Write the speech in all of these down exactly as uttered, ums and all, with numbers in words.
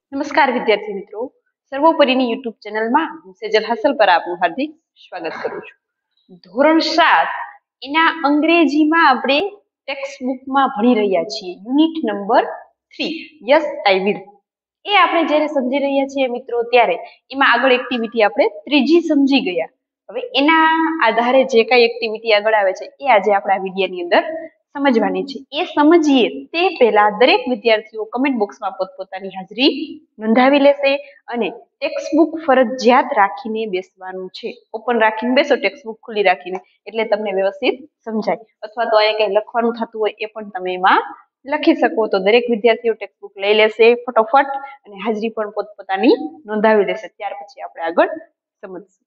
નમસ્કાર વિદ્યાર્થી મિત્રો, સર્વોપરીની યુટ્યુબ ચેનલમાં હું સેજલ હાસલ પર આપનું હાર્દિક સ્વાગત કરું છું. ધોરણ સાત એના અંગ્રેજીમાં આપણે ટેક્સ્ટ બુકમાં ભણી રહ્યા છીએ. Unit number three, yes I will. એ આપણે જ્યારે સમજી રહ્યા છીએ મિત્રો, ત્યારે એમાં આગળ એક્ટિવિટી આપણે ત્રીજી સમજી ગયા. હવે એના આધારે જે કઈ એક્ટિવિટી આગળ આવે છે એ આજે આપણે આ વિડીયોની અંદર સમજવાની છે. એ સમજીએ તે પહેલા દરેક વિદ્યાર્થીઓ કમેન્ટ બોક્સમાં પોતપોતાની હાજરી નોંધાવી લેશે અને ટેક્સ્ટ બુક ફરજિયાત રાખીને બેસવાનું છે. ઓપન રાખીને બેસો, ટેક્સ્ટ બુક ખુલ્લી રાખીને, એટલે તમને વ્યવસ્થિત સમજાય. અથવા તો અહીંયા કંઈ લખવાનું થતું હોય એ પણ તમે એમાં લખી શકો. તો દરેક વિદ્યાર્થીઓ ટેક્સ્ટ બુક લઈ લેશે ફટોફટ અને હાજરી પણ પોતપોતાની નોંધાવી લેશે. ત્યાર પછી આપણે આગળ સમજશું.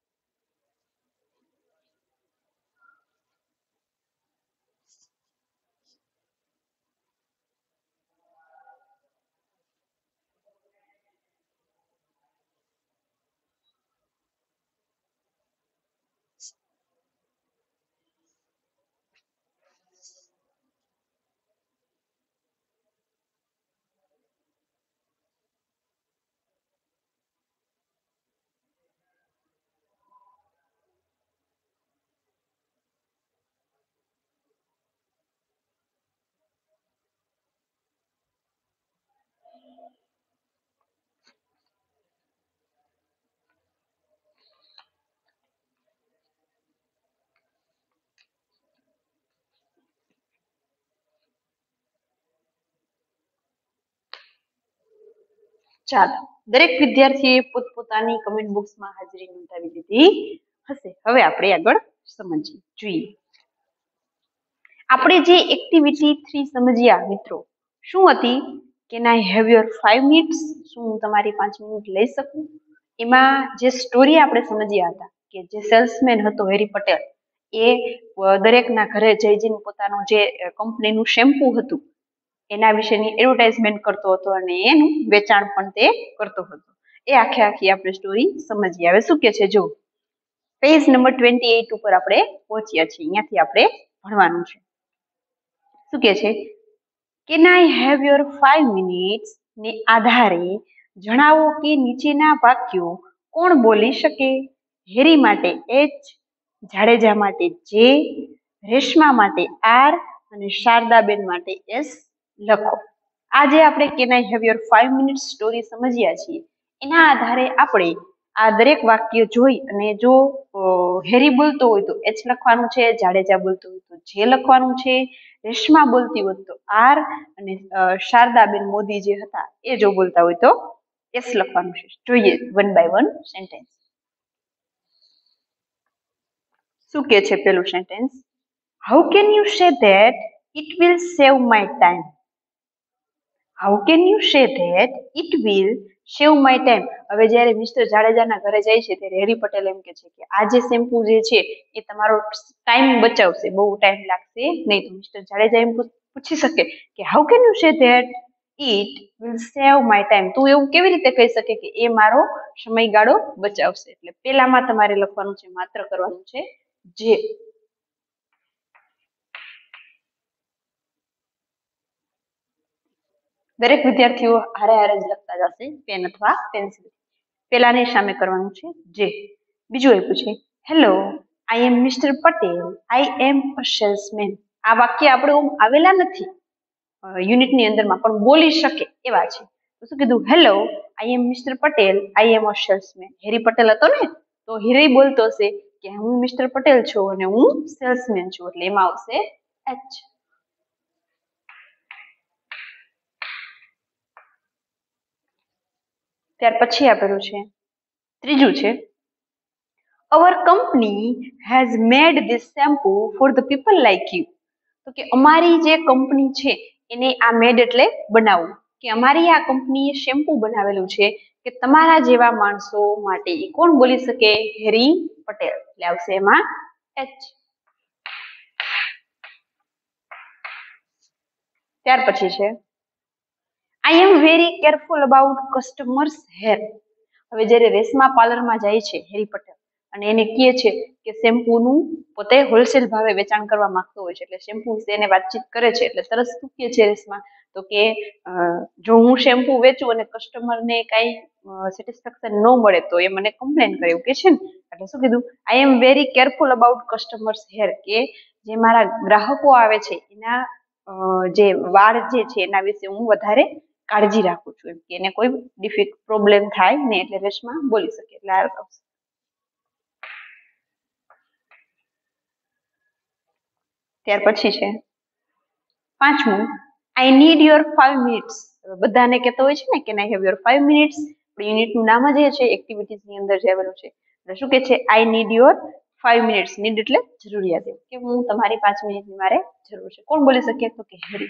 ચાલો, દરેક વિદ્યાર્થીએ પોતપોતાની કમેન્ટ બોક્સમાં હાજરી નોંધાવી દીધી હશે. હવે આપણે આગળ સમજીએ જોઈએ. આપણે જે એક્ટિવિટી થ્રી સમજ્યા મિત્રો, શું હતી? Can I have your five minutes? શું હું તમારી પાંચ મિનિટ લઈ શકું? એમાં જે સ્ટોરી આપણે સમજ્યા હતા કે જે સેલ્સમેન હતો હેરી પટેલ, એ દરેકના ઘરે જઈ જઈને પોતાનું જે કંપનીનું શેમ્પુ હતું એના વિશેની એડવર્ટાઇઝમેન્ટ કરતો હતો અને એનું વેચાણ પણ તે કરતો હતો. એ આખે આખી આપણે સ્ટોરી સમજીએ. હવે શું કે છે જો, પેજ નંબર ટ્વેન્ટી એઇટ ઉપર આપણે પહોંચ્યા છીએ. અહીંયાથી આપણે ભણવાનું છે. શું કે છે? Can I have your five minutes ને આધારે જણાવો કે નીચેના વાક્યો કોણ બોલી શકે? હેરી માટે એચ, જાડેજા માટે જે, રેશમા માટે આર અને શારદાબેન માટે એસ લખો. આજે આપણે can I have your five minutes story સમજ્યા છીએ. એના આધારે આપણે આ દરેક વાક્ય જોઈ અને જો હેરી બોલતો હોય તો એચ લખવાનું છે, જાડેજા બોલતો હોય તો જે લખવાનું છે, રેશમા બોલતી હોય તો આર અને શારદાબેન મોદી જે હતા એ જો બોલતા હોય તો એસ લખવાનું છે. જોઈએ વન બાય વન સેન્ટેન્સ. શું કે છે પેલું sentence? How can you say that it will save my time? How can you say that it will save my time? હવે જ્યારે મિસ્ટર જાડેજાના ઘરે જાય છે ત્યારે હેરી પટેલ એમ કે છે કે આ જે શેમ્પુ જે છે એ તમારો ટાઈમ બચાવશે, બહુ ટાઈમ લાગશે નહીં. તો મિસ્ટર જાડેજા એમ પૂછી શકે કે how can you say that it will save my time? તું એવું કેવી રીતે કહી શકે કે એ મારો સમયગાળો બચાવશે? એટલે પેલામાં તમારે લખવાનું છે, માત્ર કરવાનું છે જે. દરેક વિદ્યાર્થીઓ હારે હારે જ લખતા જશે, પેન અથવા પેન્સિલ. પેલાની સામે કરવાનું છે જે. બીજું આપ્યું છે hello, I am mister Patel, I am a salesman. આ વાક્ય આપણે આવેલા નથી યુનિટની અંદરમાં, પણ બોલી શકે એવા છે. તો શું કીધું? Hello, I am mister Patel, I am a salesman. Harry Patel હતો ને, તો હેરી બોલતો હશે કે હું મિસ્ટર પટેલ છું અને હું સેલ્સમેન છું, એટલે એમાં આવશે એચ. ત્યાર પછી આપેલું છે ત્રીજું છે our company has made this shampoo for the people like you. તો કે અમારી જે કંપની છે એને આ મેડ એટલે બનાવવું, કે અમારી આ કંપનીએ શેમ્પુ બનાવેલું છે કે તમારા જેવા માણસો માટે. એ કોણ બોલી શકે? હેરી પટેલ. એટલે આવશે એમાં એચ. ત્યાર પછી છે I am very careful about customers hair. હવે જ્યારે રેશમા પાર્લરમાં જાય છે હેરી પટેલ અને એને કહે છે કે શેમ્પૂનું પોતે હોલસેલ ભાવે વેચાણ કરવા માંગતો હોય છે, એટલે શેમ્પુ વિશે એને વાતચીત કરે છે, એટલે તરત શું કહે છે રેશમા? તો કે જો હું શેમ્પુ વેચું અને કસ્ટમરને કાંઈ સેટિસ્ફેક્શન ન મળે તો એ મને કમ્પ્લેન કરે એવું કે છે ને. એટલે શું કીધું, I am very careful about customers hair, કે જે મારા ગ્રાહકો આવે છે એના જે વાળ જે છે એના વિશે હું વધારે કાળજી રાખું છું, એમ કે એને કોઈ ડિફિક પ્રોબ્લેમ થાય ને, એટલે રેશમા બોલી શકે. એટલે આ આવશે. ત્યાર પછી છે પાંચમું, I need your five minutes. બધાને કહેતો હોય છે ને કે I have your five minutes. યુનિટનું નામ જ એ છે, એક્ટિવિટીઝની અંદર જે આવેલું છે. એટલે શું કે છે, I need your five minutes. Need એટલે જરૂરિયાત, એમ કે હું તમારી પાંચ મિનિટની મારે જરૂર છે. કોણ બોલી શકે? તો કે હેરી.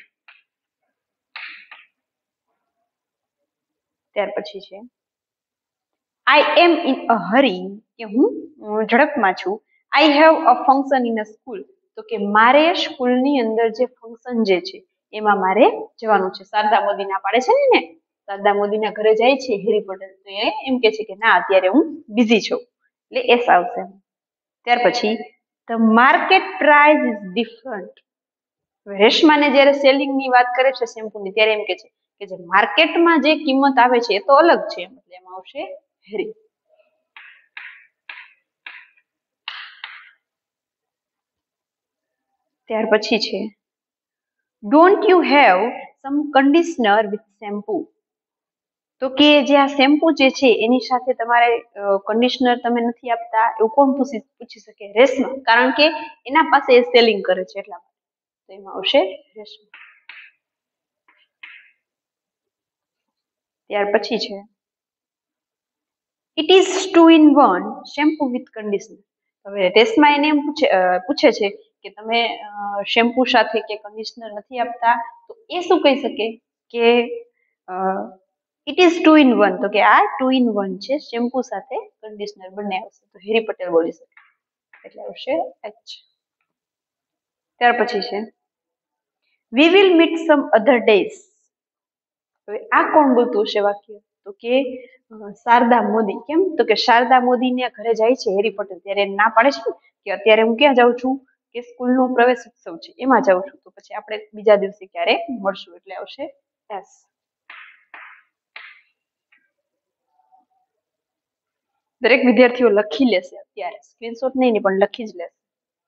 ત્યાર પછી છે આઈ એમ ઇન અ હરી, કે હું ઝડપમાં છું. I have a function in a school, તો કે મારે સ્કૂલની અંદર જે ફંક્શન જે છે એમાં મારે જવાનું છે. શારદા મોદી ના પાડે છે ને, શારદા મોદીના ઘરે જાય છે હેરી પટેલ, તો એ એમ કે છે કે ના અત્યારે હું બિઝી છું, એટલે એસ આવશે. ત્યાર પછી the market price is different. રેશમાને જ્યારે સેલિંગની વાત કરે છે શેમ્પૂની, ત્યારે એમ કે છે કે જે માર્કેટમાં જે કિંમત આવે છે એ તો અલગ છે, એટલે એમાં આવશે હેરી. ત્યાર પછી છે don't you have some conditioner with shampoo, તો કે જે આ શેમ્પુ જે છે એની સાથે તમારે કન્ડિશનર તમે નથી આપતા, એવું કોણ પૂછી પૂછી શકે? રેશમા, કારણ કે એના પાસે એ સેલિંગ કરે છે એટલા માટે. તો એમાં આવશે રેશમા. ત્યાર પછી છે it is two in one shampoo with conditioner. હવે રેશમા એને એમ પૂછે પૂછે છે કે તમે શેમ્પુ સાથે કે કન્ડિશનર નથી આપતા, તો એ શું કહી શકે કે it is two in one, તો કે આ ટુ ઇન વન છે, શેમ્પુ સાથે કન્ડિશનર બંને આવશે. તો હેરી પટેલ બોલી શકે, એટલે આવશે એચ. ત્યાર પછી છે we will meet some other days. હવે આ કોણ બોલતું હશે વાક્ય? તો કે શારદા મોદી. કેમ? તો કે શારદા મોદીને ઘરે જાય છે હેરી પટેલ, ત્યારે ના પાડે છે કે અત્યારે હું ક્યાં જાઉં છું, કે સ્કૂલનો પ્રવેશ ઉત્સવ છે એમાં જાઉં છું, તો પછી આપણે બીજા દિવસે ક્યારે મળશું, એટલે આવશે એસ. દરેક વિદ્યાર્થીઓ લખી લેશે અત્યારે, સ્ક્રીનશોટ નહીં પણ લખી જ લેશે.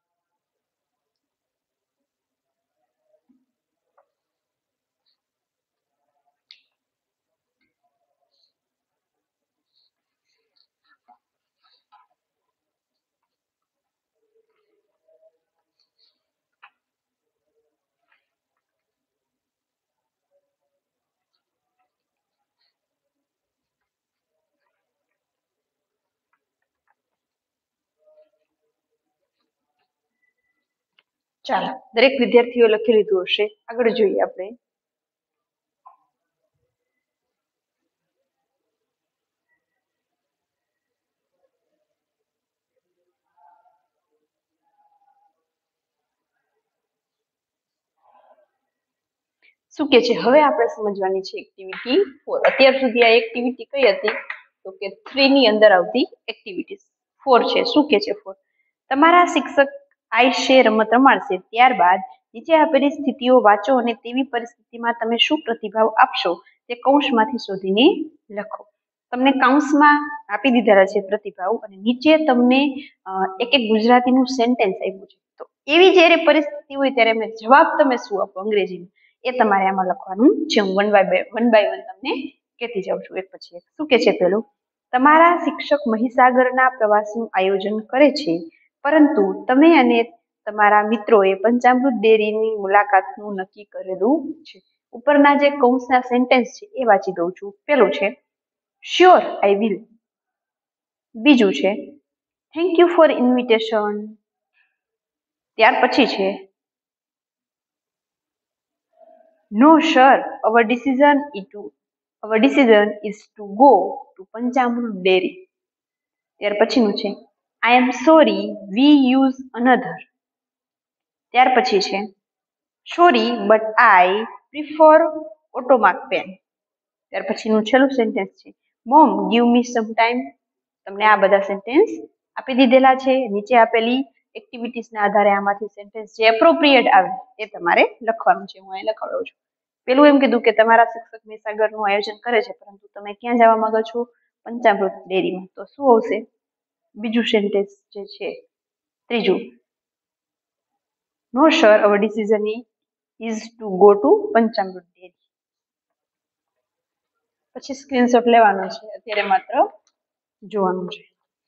ચાલો, દરેક વિદ્યાર્થીઓ લખી લીધું હશે. આગળ જોઈએ આપણે. શું કે છે હવે આપણે સમજવાની છે એક્ટિવિટી ફોર. અત્યાર સુધી આ એક્ટિવિટી કઈ હતી? તો કે થ્રી ની અંદર આવતી એક્ટિવિટી. ફોર છે. શું કે છે ફોર? તમારા શિક્ષક આઈશે રમત રમાડશે, ત્યારબાદ નીચે આપેલી સ્થિતિઓ વાંચો અને તેવી પરિસ્થિતિમાં તમે શું પ્રતિભાવ આપશો તે કૌંસમાંથી શોધીને લખો. તમને કૌંસમાં આપી દીધેલા છે પ્રતિભાવ, અને નીચે તમને એક એક ગુજરાતીનું સેન્ટેન્સ આપ્યું છે. તો એવી જ્યારે પરિસ્થિતિ હોય ત્યારે અમે જવાબ તમે શું આપો અંગ્રેજીમાં, એ તમારે આમાં લખવાનું છે. હું one by one by one તમને કહેતી જાઉં છું એક પછી એક. શું કે છે પેલું? તમારા શિક્ષક મહીસાગરના પ્રવાસનું આયોજન કરે છે, પરંતુ તમે અને તમારા મિત્રોએ પંચામૃત ડેરીની મુલાકાતનું નક્કી કરેલું છે. ઉપરના જે કૌંસના સેન્ટેન્સ છે એ વાંચી દઉં છું. પેલું છે શ્યોર આઈ વિલ. બીજું છે થેન્ક યુ ફોર ઇન્વિટેશન. ત્યાર પછી છે no sir, our decision is to our decision is to go to Panchamrut dairy. ત્યાર પછીનું છે I am sorry we use another. ત્યાર પછી છે sorry but I prefer automark pen. ત્યાર પછીનું છેલ્લું સેન્ટેન્સ છે mom give me some time. તમને આ બધા સેન્ટેન્સ આપી દીધેલા છે. નીચે આપેલી એક્ટિવિટીઝના આધારે આમાંથી સેન્ટેન્સ જે એપ્રોપ્રિએટ આવે એ તમારે લખવાનું છે. હું અહીં લખાડું છું. પેલું એમ કીધું કે તમારા શિક્ષક મહીસાગરનું આયોજન કરે છે, પરંતુ તમે ક્યાં જવા માંગો છો? પંચામૃત ડેરીમાં. તો શું આવશે બીજું સેન્ટેન્સ જે છે? ત્રીજું, no sir our decision is to go to Panchamrut dairy. પછી સ્ક્રીનશોટ લેવાનો છે, અત્યારે માત્ર જોવાનું છે.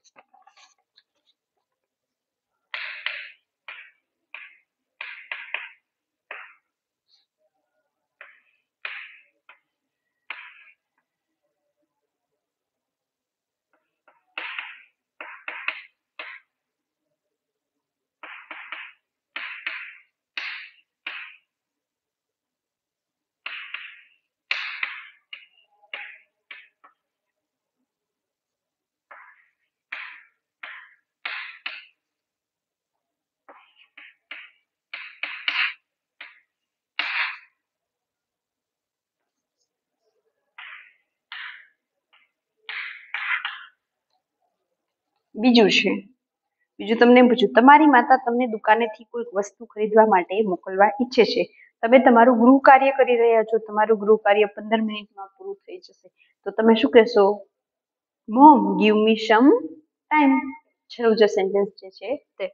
બીજું છે, બીજું તમને એમ પૂછ્યું, તમારી માતા તમને દુકાનેથી કોઈક વસ્તુ ખરીદવા માટે મોકલવા ઈચ્છે છે. તમે તમારું ગૃહ કાર્ય કરી રહ્યા છો, તમારું ગૃહ કાર્ય પંદર મિનિટમાં પૂરું થઈ જશે. તો તમે શું કહેશો? Mom give me some time. છેલ્લું જે સેન્ટેન્સ જે છે તે.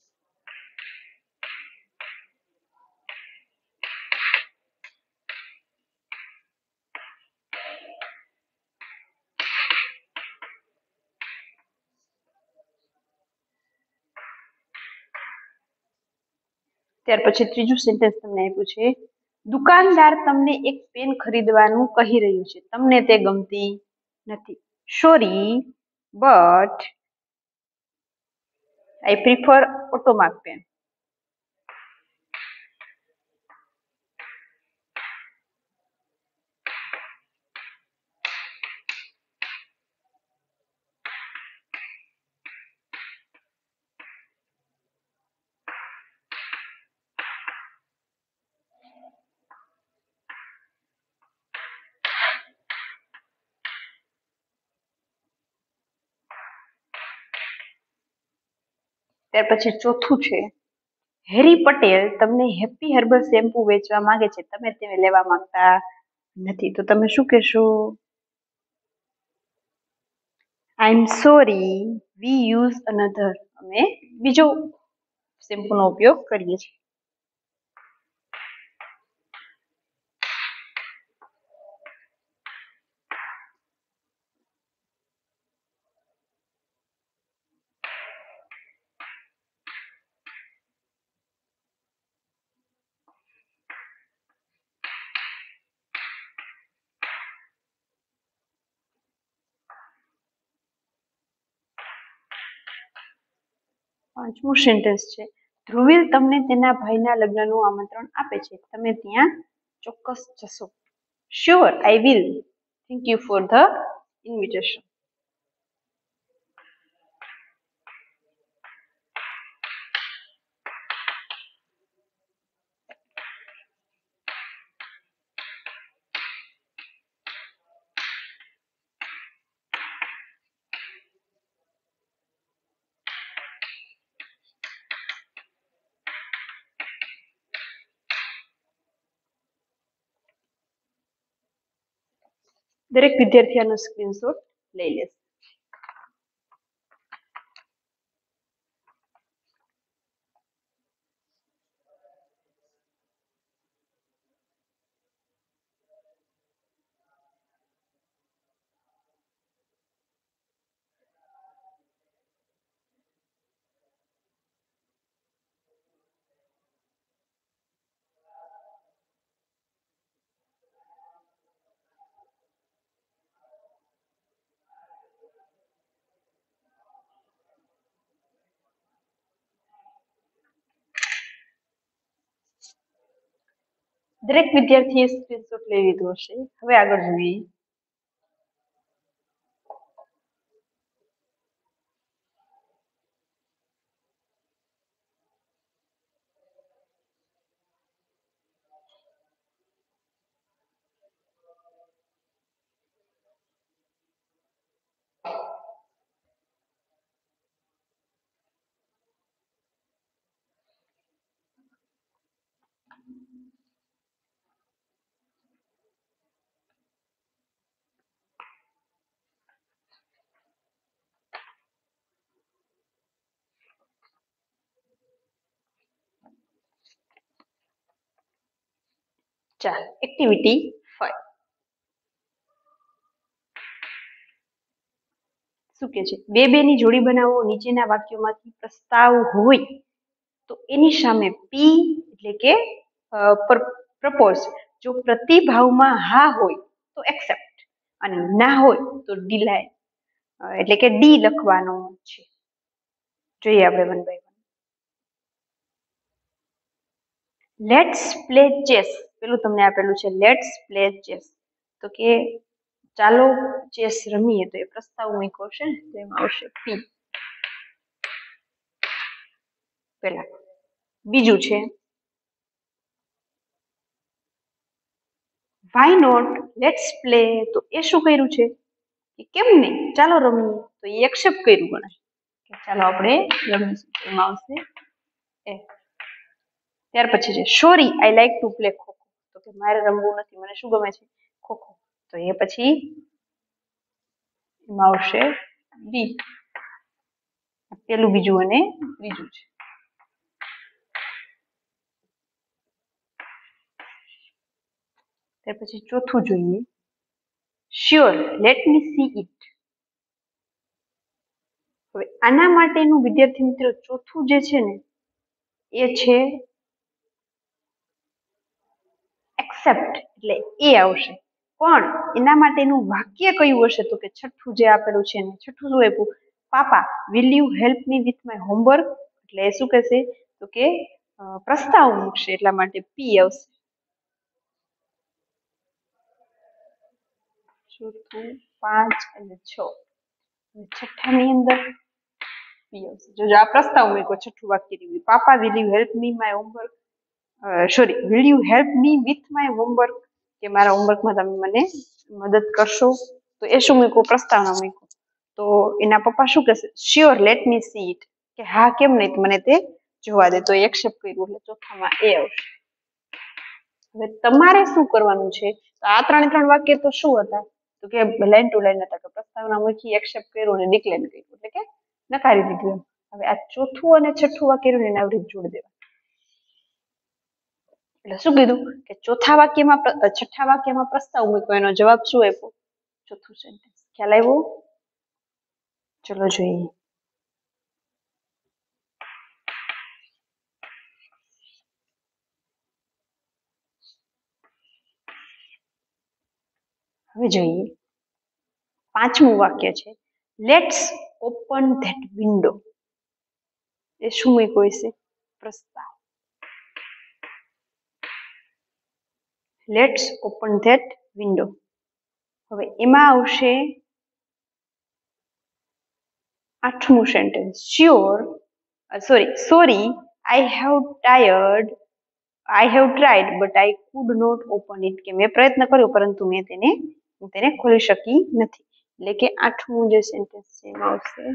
ત્યાર પછી ત્રીજું સેન્ટેન્સ તમને આપ્યું છે, દુકાનદાર તમને એક પેન ખરીદવાનું કહી રહ્યું છે, તમને તે ગમતી નથી. Sorry but I prefer automark pen. ત્યાર પછી ચોથું છે, હેરી પટેલ તમને હેપી હર્બલ શેમ્પુ વેચવા માંગે છે, તમે તેને લેવા માંગતા નથી. તો તમે શું કહેશો? I am sorry we use another. અમે બીજો શેમ્પૂનો ઉપયોગ કરીએ છીએ. પાંચમું સેન્ટેન્સ છે, ધ્રુવીલ તમને તેના ભાઈના લગ્નનું આમંત્રણ આપે છે, તમે ત્યાં ચોક્કસ જશો. Sure I will. Thank you for the invitation. દરેક વિદ્યાર્થી આનો સ્ક્રીનશોટ લઈ લેશે. દરેક વિદ્યાર્થીએ સ્ક્રીનશોટ લઈ લીધો હશે. હવે આગળ જોઈએ. ચાલ એક્ટિવિટી ફાઈવ શું કે છે બે બે ની જોડી બનાવો નીચેના વાક્યોમાંથી પ્રસ્તાવ હોય તો એની સામે પી એટલે કે પ્રપોઝ જો પ્રતિભાવમાં હા હોય તો એક્સેપ્ટ અને ના હોય તો ડિલાય એટલે કે ડી લખવાનો છે. જોઈએ આપણે one by one. Let's play chess પેલું તમને આપેલું છે લેટ્સ પ્લે ચેસ તો કે ચાલો ચેસ રમીએ તો એ પ્રસ્તાવ મૂક્યો છે ને તો એમાં આવશે પી પેલા. બીજું છે વાય નોટ લેટ્સ પ્લે તો એ શું કર્યું છે કે કેમ નહીં ચાલો રમીએ તો એ એક્સેપ્ટ કર્યું ગણાય કે ચાલો આપણે રમીશું એમાં આવશે એ. ત્યાર પછી છે sorry I like to play kho kho તો કે મારે રમવું નથી મને શું ગમે છે ખોખો તો એ પછી એમાં આવશે બી પેલું બીજું અને ત્રીજું છે. ત્યાર પછી ચોથું જોઈએ sure let me see it. હવે આના માટેનું વિદ્યાર્થી મિત્રો ચોથું જે છે ને એ છે એક્સેપ્ટ એટલે એ આવશે પણ એના માટેનું વાક્ય કયું હશે તો કે છઠ્ઠું જે આપેલું છે ને છઠ્ઠું શું આપ્યું papa will you help me with my homework એટલે એ શું કહેશે તો કે પ્રસ્તાવ મૂકશે એટલા માટે પી આવશે. ચોથું પાંચ અને છ છઠ્ઠાની અંદર પી આવશે. જો આ પ્રસ્તાવ મૂક્યો છઠ્ઠું વાક્ય papa will you help me my homework sorry will you help me with my homework કે મારા હોમવર્કમાં તમે મને મદદ કરશો તો એ શું મૂક્યું પ્રસ્તાવના મૂક્યું તો એના પપ્પા શું કહેશે sure let me see it કે હા કેમ નહીં મને તે જોવા દે તો એક્સેપ્ટ કર્યું એટલે ચોથામાં એ આવશે. હવે તમારે શું કરવાનું છે તો આ ત્રણે ત્રણ વાક્ય તો શું હતા તો કે લાઈન ટુ લાઈન હતા કે પ્રસ્તાવના મૂકી એક્સેપ્ટ કર્યું અને ડિક્લેર કર્યું એટલે કે નકારી દીધું. હવે આ ચોથું અને છઠ્ઠું વાક્ય એને આવી રીતે જોડી દેવા એટલે શું કીધું કે ચોથા વાક્યમાં છઠ્ઠા વાક્યમાં પ્રસ્તાવ મૂક્યો એનો જવાબ શું આપ્યો ચોથું સેન્ટેન્સ. ખ્યાલ આવ્યો? ચલો જોઈએ. હવે જોઈએ પાંચમું વાક્ય છે લેટ્સ ઓપન ધેટ વિન્ડો એ શું મૂક્યો હશે પ્રસ્તાવ. Let's open that window. હવે એમાં આવશે આઠમું sentence sure sorry sorry I have tired I have tried but I could not open it કે મેં પ્રયત્ન કર્યો પરંતુ મેં તેને હું તેને ખોલી શકી નથી એટલે કે આઠમું જે સેન્ટેન્સ છે એમાં આવશે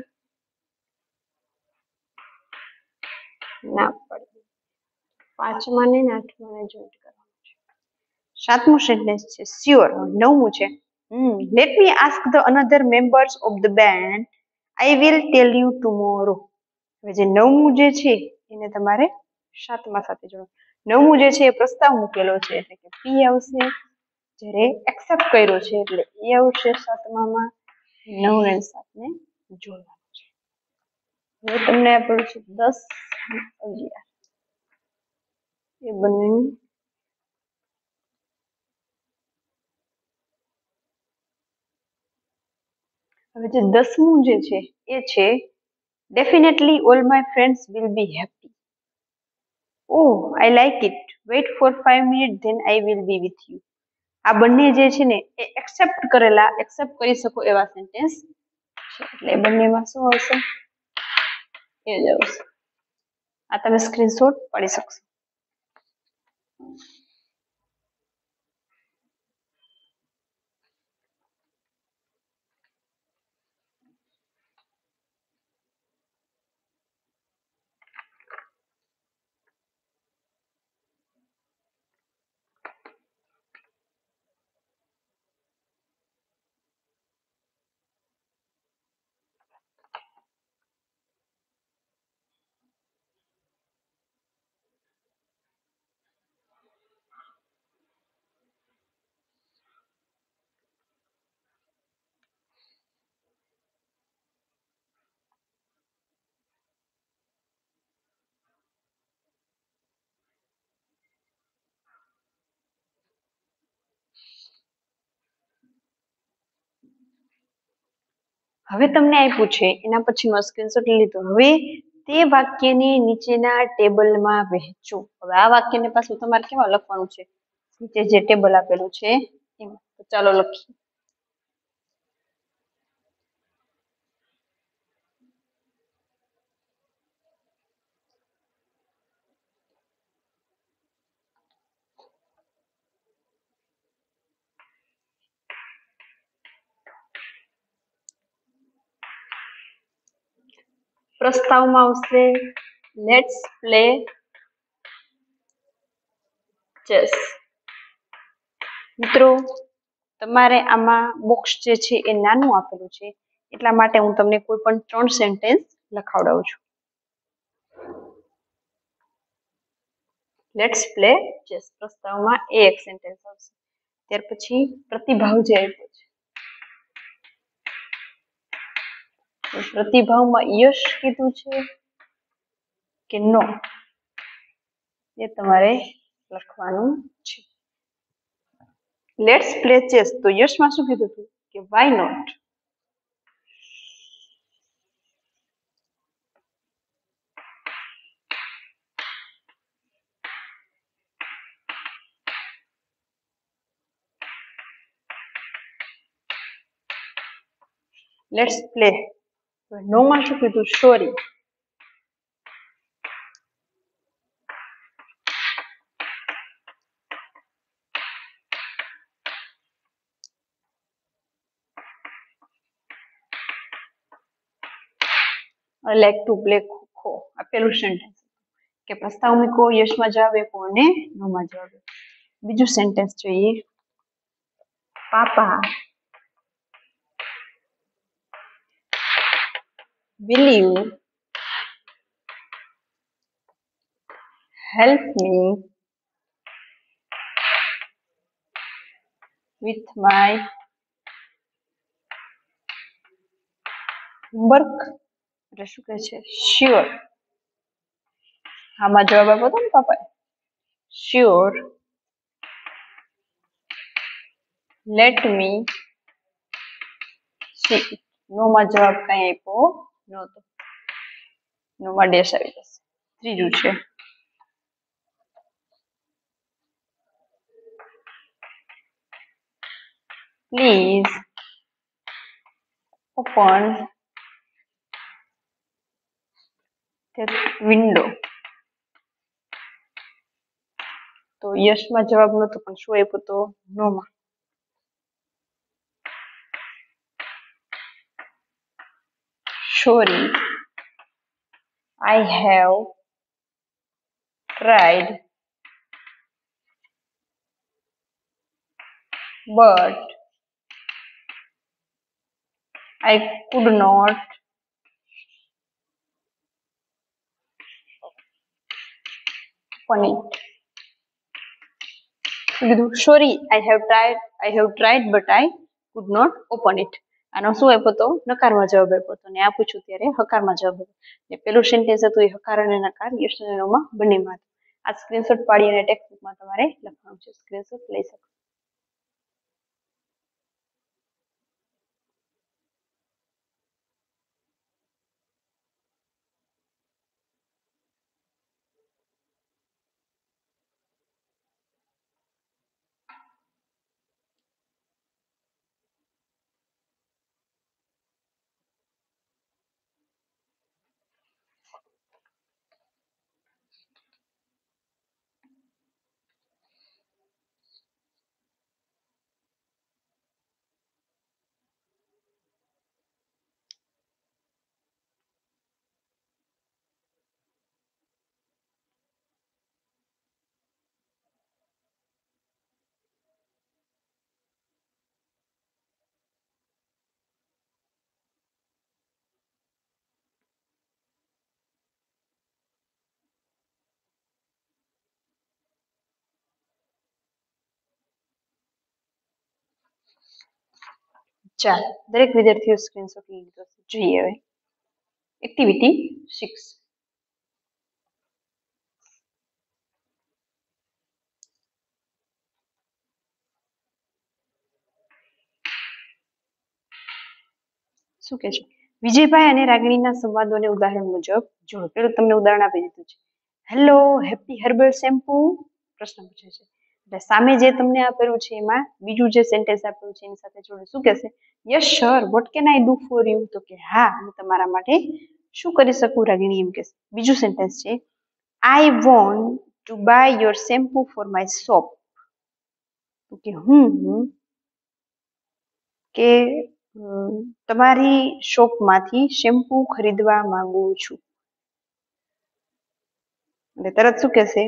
ના પડે પાંચમા ને આઠમા ને જોઈન્ટ કરવાનું છે. સાતમું સેન્ટેન્સ છે શ્યોર. નવમું છે let me ask the another members of the band I will tell you tomorrow. હવે જે નવમું જે છે એને તમારે સાતમા સાથે જોડો. નવમું જે છે એ પ્રસ્તાવ મૂકેલો છે એટલે કે પી આવશે જ્યારે એક્સેપ્ટ કર્યો છે એટલે એ આવશે સાતમામાં નવ ને સાત ને જોડવાનું છે. હવે તમને આપેલું છે દસ અગિયાર એ બંને હવે જે દસમું જે છે એ છે definitely all my friends will be happy. Oh I like it wait for five minute then I will be with you. આ બંને જે છે ને એ એક્સેપ્ટ કરેલા એક્સેપ્ટ કરી શકો એવા સેન્ટેન્સ છે એટલે બંનેમાં શું આવશે એ જ આવશે. આ તમે સ્ક્રીનશોટ પાડી શકશો. હવે તમને આપ્યું છે એના પછીનો સ્ક્રીનશોટ લીધો. હવે તે વાક્યને નીચેના ટેબલમાં વહેંચો. હવે આ વાક્યને પાછું તમારે કેવા લખવાનું છે? નીચે જે ટેબલ આપેલું છે એમાં. તો ચાલો લખીએ. પ્રસ્તાવમાં આવશે લેટ્સ પ્લે ચેસ. મિત્રો તમારે આમાં બોક્સ જે છે એ નાનું આપેલું છે એટલા માટે હું તમને કોઈ પણ ત્રણ સેન્ટેન્સ લખાવડાવું છું. લેટ્સ પ્લે ચેસ પ્રસ્તાવમાં એ એક સેન્ટેન્સ આવશે. ત્યાર પછી પ્રતિભાવ જે આપ્યો છે પ્રતિભાવમાં યશ કીધું છે કે નો એ તમારે લખવાનું છે. લેટ્સ પ્લે ચેસ તો યશમાં શું કીધું હતું કે why not. Let's play no માં શું કીધું sorry. Like to play kho આપેલું સેન્ટેન્સ કે પ્રસ્તાવ મૂકો યશમાં જવાબ આપ્યો અને નોમાં જવાબ આપ્યો. બીજું સેન્ટેન્સ જોઈએ. પાપા will you help me with my homework? એટલે શું કહે છે શ્યોર. આમાં જવાબ આપ્યો હતો ને પાપાએ sure. Let me see. No માં જવાબ કઈ આપ્યો નહોતો. નો માં ડેશ આવી જશે. ત્રીજું છે પ્લીઝ ઓપન that window. તો યશમાં જવાબ નહોતો પણ શું આપ્યો તો નો માં. Sorry, I have tried, but I could not open it. Sorry, I have tried, I have tried, but I could not open it. આનો શું આપ્યો તો નકારમાં જવાબ આપ્યો હતો ને આ પૂછ્યું ત્યારે હકારમાં જવાબ આપ્યો. પેલું સેન્ટેન્સ હતું એ હકાર અને નકાર યસ અને નોમાં બંનેમાં. આ સ્ક્રીનશોટ પાડી અને ટેક્સ્ટબુકમાં તમારે લખવાનું છે. સ્ક્રીનશોટ લઈ શકો. ચાલો દરેક વિદ્યાર્થીઓ સ્ક્રીનશોટ લઈ લીધો છે. જોઈએ હવે એક્ટિવિટી સિક્સ. શું કે છે? વિજયભાઈ અને રાગીણીના સંવાદોને ઉદાહરણ મુજબ જોડો. પેલું તમને ઉદાહરણ આપી દીધું છે. હેલો હેપી હર્બલ શેમ્પુ પ્રશ્ન પૂછે છે. એટલે સામે જે તમને આપેલું છે એમાં બીજું જે સેન્ટેન્સ આપેલું છે એની સાથે જોડે શું કહેશે? Yes sir what can I do for you? તો કે હા હું તમારા માટે શું કરી શકું? રાગીણી એમ કહેશે. બીજું સેન્ટેન્સ છે I want to buy your shampoo for my shop. તો કે હું કે તમારી શોપમાંથી શેમ્પુ ખરીદવા માંગુ છું. એટલે તરત શું કહેશે?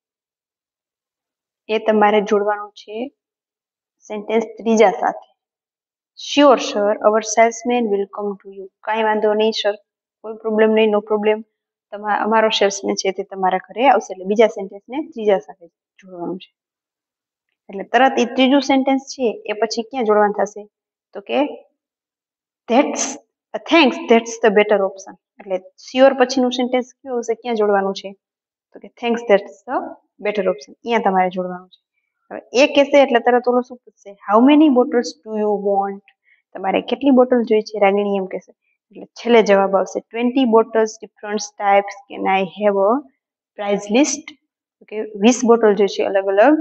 એ તમારે જોડવાનું છે સેન્ટેન્સ ત્રીજા સાથે. Sure sir our salesman will come to you. કાંઈ વાંધો નહીં સર, કોઈ પ્રોબ્લેમ નહીં, નો પ્રોબ્લેમ. તમારા અમારો સેલ્સમેન છે તે તમારા ઘરે આવશે. એટલે બીજા સેન્ટેન્સને ત્રીજા સાથે જોડવાનું છે. એટલે તરત એ ત્રીજું સેન્ટેન્સ છે એ પછી ક્યાં જોડવાનું થશે? તો કે that's thanks that's the better option. એટલે શ્યોર પછીનું સેન્ટેન્સ કયું હશે? ક્યાં જોડવાનું છે? તો કે thanks that's the better option. અહીંયા તમારે જોડવાનું છે. હવે એ કહેશે એટલે તરત ઓલો શું પૂછશે? How many bottles do you want? તમારે કેટલી બોટલ જોઈએ છે? રાગીણી એમ કહેશે. એટલે છેલ્લે જવાબ આવશે twenty bottles different types can I have a price list. Okay વીસ બોટલ જોઈએ છે અલગ અલગ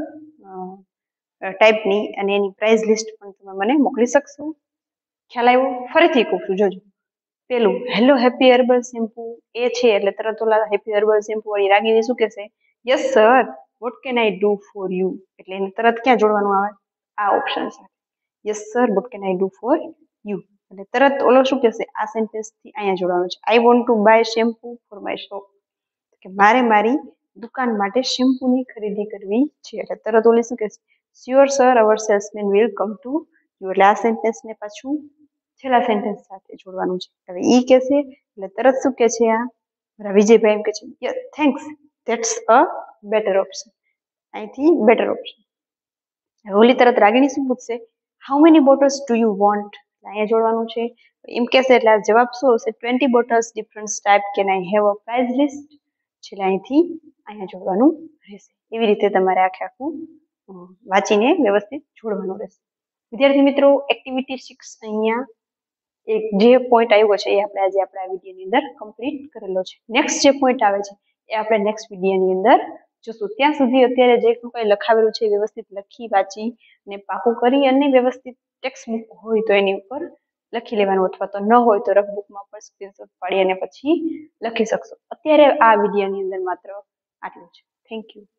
ટાઈપની અને એની પ્રાઇઝ લિસ્ટ પણ તમે મને મોકલી શકશો? ખ્યાલ આવ્યો? ફરીથી કહું છું જોજો. પેલું હેલો હેપી હર્બલ શેમ્પુ એ છે એટલે તરત ઓલા હેપી હર્બલ શેમ્પુ વાળી રાગીણી શું કહેશે? Yes sir what can I do for you? એટલે એને તરત ક્યાં જોડવાનું આવે? આ ઓપ્શન સાથે. Yes sir what can I do for you? એટલે તરત ઓલો શું કહેશે? આ સેન્ટેન્સથી અહીંયા જોડવાનું છે. I want to buy shampoo for my shop. કે મારે મારી દુકાન માટે શેમ્પૂની ખરીદી કરવી છે. એટલે તરત ઓલી શું કહેશે? Sure sir our salesman will come to you. એટલે આ સેન્ટેન્સને પાછું છેલ્લા સેન્ટેન્સ સાથે જોડવાનું છે. હવે ઈ કહેશે એટલે તરત શું કહે છે? આ મારા વિજયભાઈ એમ કહે છે yes thanks that's a better option. અહીંથી બેટર ઓપ્શન. ઓલી તરત રાગીણી શું પૂછશે? How many bottles do you want? અહીંયા જોડવાનું છે. એમ કહેશે એટલે આ જવાબ શું હશે? Twenty bottles different type can I have a price list. એટલે અહીંથી અહીંયા જોડવાનું રહેશે. એવી રીતે તમારે આખે આખું વાંચીને વ્યવસ્થિત જોડવાનું રહેશે. વિદ્યાર્થી મિત્રો એક્ટિવિટી સિક્સ અહીંયા એક જે પોઈન્ટ આવ્યો છે એ આપણે આજે આપણા વિડીયોની અંદર કમ્પ્લીટ કરેલો છે. નેક્સ્ટ જે પોઈન્ટ આવે છે એ આપણે નેક્સ્ટ વિડીયોની અંદર જોશું. ત્યાં સુધી અત્યારે જે કંઈ લખાવેલું છે વ્યવસ્થિત લખી વાંચી અને પાકું કરી અને વ્યવસ્થિત ટેક્સ્ટ બુક હોય તો એની ઉપર લખી લેવાનું અથવા તો ન હોય તો રફ બુકમાં પણ સ્ક્રીનશોટ પાડી અને પછી લખી શકશો. અત્યારે આ વિડીયોની અંદર માત્ર આટલું છે. Thank you.